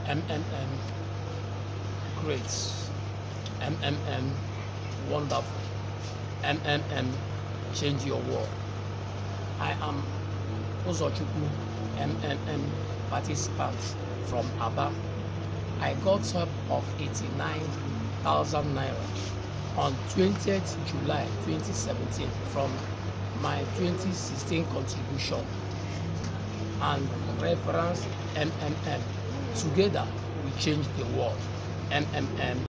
MMM, great. MMM, wonderful. MMM, change your world. I am Uzochukwu, MMM participant from Aba. I got help of 89,000 naira on 20th July 2017 from my 2016 contribution and reference MMM. Together we change the world. MMM.